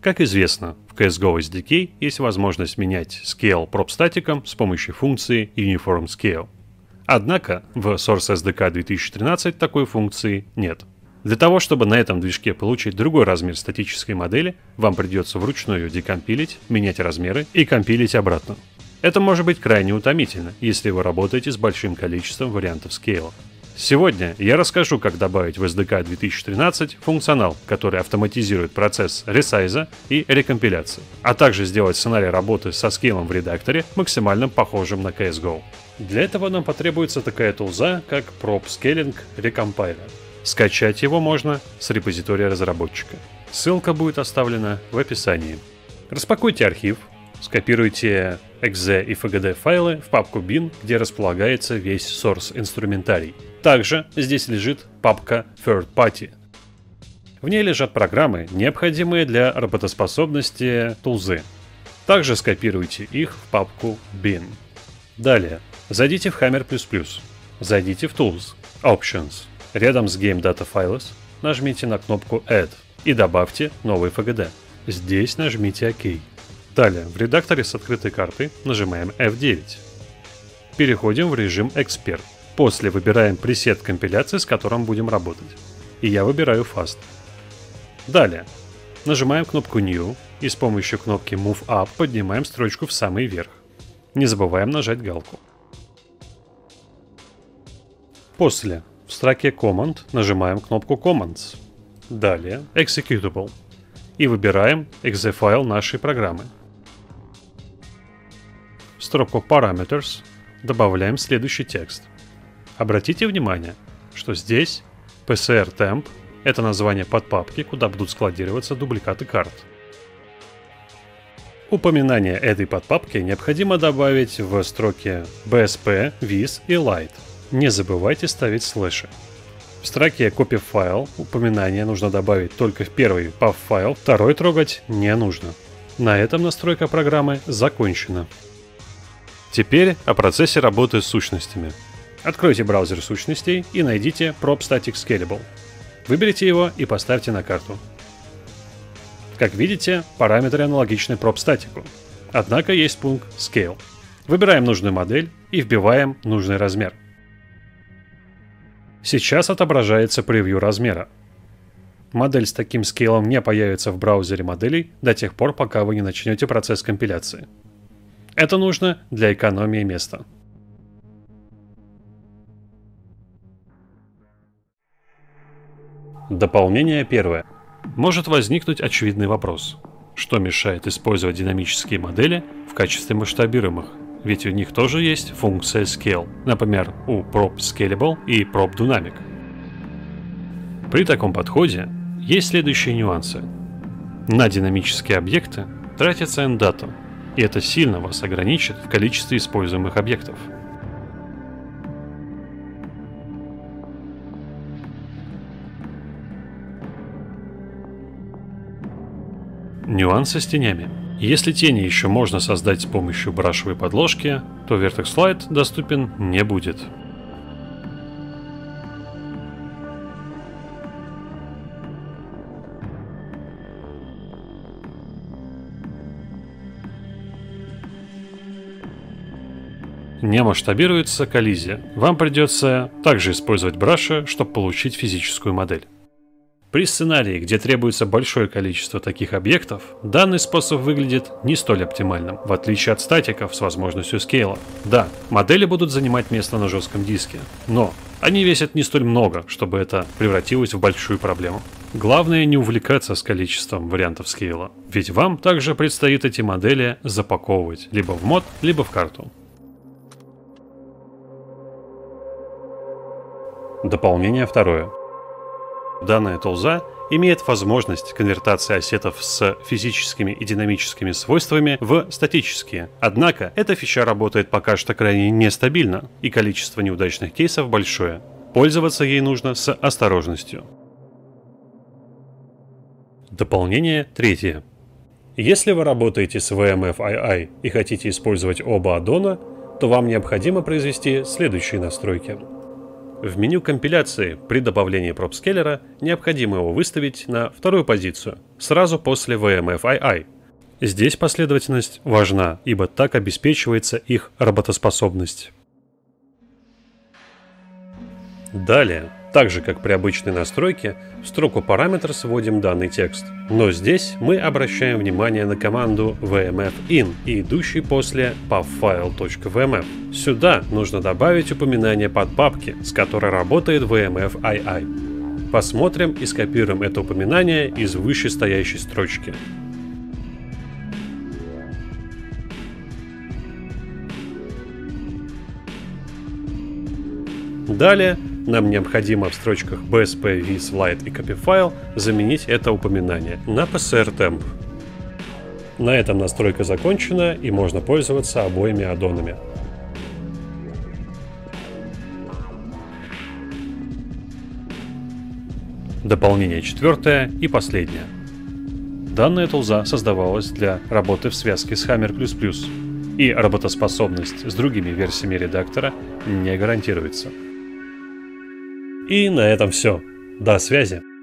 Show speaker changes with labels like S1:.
S1: Как известно, в CSGO SDK есть возможность менять scale prop статиком с помощью функции Uniform Scale. Однако в Source SDK 2013 такой функции нет. Для того, чтобы на этом движке получить другой размер статической модели, вам придется вручную декомпилить, менять размеры и компилить обратно. Это может быть крайне утомительно, если вы работаете с большим количеством вариантов скейла. Сегодня я расскажу, как добавить в SDK 2013 функционал, который автоматизирует процесс ресайза и рекомпиляции, а также сделать сценарий работы со скейлом в редакторе максимально похожим на CSGO. Для этого нам потребуется такая тулза, как Prop Scaling Recompiler. Скачать его можно с репозитория разработчика. Ссылка будет оставлена в описании. Распакуйте архив, скопируйте .exe и FGD файлы в папку bin, где располагается весь source инструментарий. Также здесь лежит папка Third Party. В ней лежат программы, необходимые для работоспособности тулзы. Также скопируйте их в папку bin. Далее, зайдите в Hammer++, зайдите в Tools, Options. Рядом с Game Data Files нажмите на кнопку Add и добавьте новый FGD. Здесь нажмите ОК. Далее, в редакторе с открытой картой нажимаем F9. Переходим в режим Expert. После выбираем пресет компиляции, с которым будем работать. И я выбираю Fast. Далее, нажимаем кнопку New и с помощью кнопки Move Up поднимаем строчку в самый верх. Не забываем нажать галку. После в строке Command нажимаем кнопку Commands. Далее Executable. И выбираем .exe файл нашей программы. В строку Parameters добавляем следующий текст. Обратите внимание, что здесь PCR Temp — это название подпапки, куда будут складироваться дубликаты карт. Упоминание этой подпапки необходимо добавить в строке BSP, Viz и Light. Не забывайте ставить слэши. В строке Copy File упоминание нужно добавить только в первый PAV файл, второй трогать не нужно. На этом настройка программы закончена. Теперь о процессе работы с сущностями. Откройте браузер сущностей и найдите Prop Static Scalable. Выберите его и поставьте на карту. Как видите, параметры аналогичны Prop Static. Однако есть пункт Scale. Выбираем нужную модель и вбиваем нужный размер. Сейчас отображается превью размера. Модель с таким скейлом не появится в браузере моделей до тех пор, пока вы не начнете процесс компиляции. Это нужно для экономии места. Дополнение первое. Может возникнуть очевидный вопрос. Что мешает использовать динамические модели в качестве масштабируемых? Ведь у них тоже есть функция Scale, например, у Prop Scalable и Prop Dynamic. При таком подходе есть следующие нюансы. На динамические объекты тратится N-Data, и это сильно вас ограничит в количестве используемых объектов. Нюансы с тенями. Если тени еще можно создать с помощью брашевой подложки, то Vertex Light доступен не будет. Не масштабируется коллизия. Вам придется также использовать браши, чтобы получить физическую модель. При сценарии, где требуется большое количество таких объектов, данный способ выглядит не столь оптимальным, в отличие от статиков с возможностью скейла. Да, модели будут занимать место на жестком диске, но они весят не столь много, чтобы это превратилось в большую проблему. Главное не увлекаться с количеством вариантов скейла, ведь вам также предстоит эти модели запаковывать либо в мод, либо в карту. Дополнение второе. Данная тулза имеет возможность конвертации ассетов с физическими и динамическими свойствами в статические. Однако эта фича работает пока что крайне нестабильно, и количество неудачных кейсов большое. Пользоваться ей нужно с осторожностью. Дополнение третье. Если вы работаете с VMF-II и хотите использовать оба аддона, то вам необходимо произвести следующие настройки. В меню компиляции при добавлении пропскейлера необходимо его выставить на вторую позицию, сразу после VMFII. Здесь последовательность важна, ибо так обеспечивается их работоспособность. Далее, так же как при обычной настройке, в строку параметр сводим данный текст. Но здесь мы обращаем внимание на команду vmfin и идущий после pubfile.vmf. Сюда нужно добавить упоминание подпапки, с которой работает VMFII. Посмотрим и скопируем это упоминание из вышестоящей строчки. Далее нам необходимо в строчках BSP, Viz, Lite и CopyFile заменить это упоминание на PSR-Temp. На этом настройка закончена и можно пользоваться обоими аддонами. Дополнение четвертое и последнее. Данная тулза создавалась для работы в связке с Hammer++, и работоспособность с другими версиями редактора не гарантируется. И на этом все. До связи!